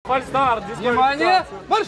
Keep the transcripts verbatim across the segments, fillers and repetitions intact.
Фальстарт, внимание, марш!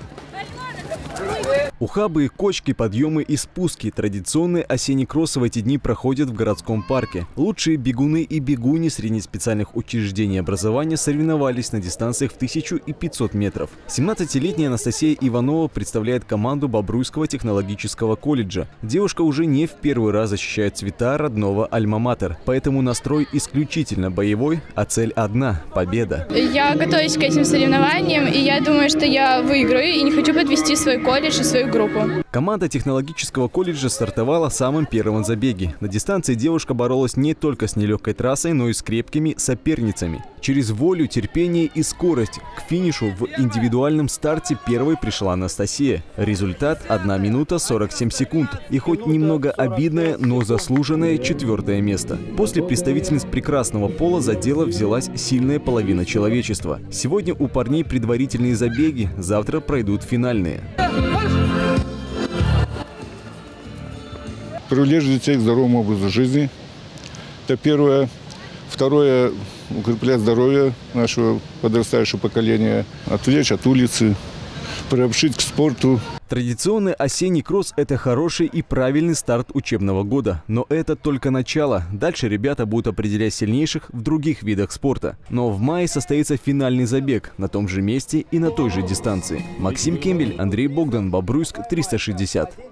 Ухабы, кочки, подъемы и спуски. Традиционный осенний кросс в эти дни проходят в городском парке. Лучшие бегуны и бегуни среди специальных учреждений образования соревновались на дистанциях в тысячу и пятьсот метров. семнадцатилетняя Анастасия Иванова представляет команду Бобруйского технологического колледжа. Девушка уже не в первый раз защищает цвета родного альма-матер. Поэтому настрой исключительно боевой, а цель одна – победа. Я готовлюсь к этим соревнованиям, и я думаю, что я выиграю, и не хочу подвести свой колледж и свою группу. Команда технологического колледжа стартовала самым первым забеге. На дистанции девушка боролась не только с нелегкой трассой, но и с крепкими соперницами. Через волю, терпение и скорость к финишу в индивидуальном старте первой пришла Анастасия. Результат – одна минута сорок семь секунд. И хоть немного обидное, но заслуженное четвертое место. После представительниц прекрасного пола за дело взялась сильная половина человечества. Сегодня у парней предварительные забеги, завтра пройдут финальные. Привлечь детей к здоровому образу жизни. Это первое. Второе – укреплять здоровье нашего подрастающего поколения, отвлечь от улицы, приобщить к спорту. Традиционный осенний кросс – это хороший и правильный старт учебного года. Но это только начало. Дальше ребята будут определять сильнейших в других видах спорта. Но в мае состоится финальный забег на том же месте и на той же дистанции. Максим Кембель, Андрей Богдан, Бобруйск, триста шестьдесят.